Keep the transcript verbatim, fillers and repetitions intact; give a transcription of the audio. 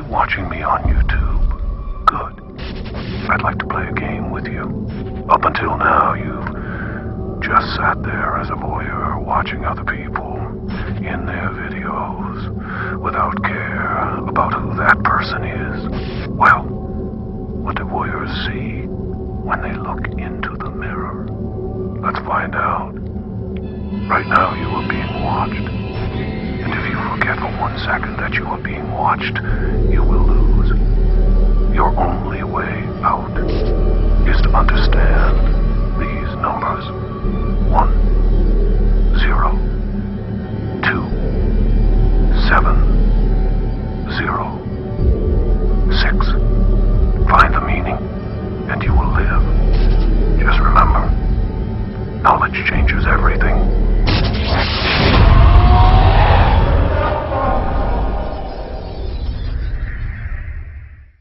watching me on YouTube. Good. I'd like to play a game with you. Up until now, you've just sat there as a voyeur watching other people in their videos without care about who that person is. Well, what do voyeurs see when they look into the mirror? Let's find out. Right now you are being watched. And if you forget for one second that you are being watched, you will lose. Your only way out is to understand these numbers. One, zero, two, seven, zero.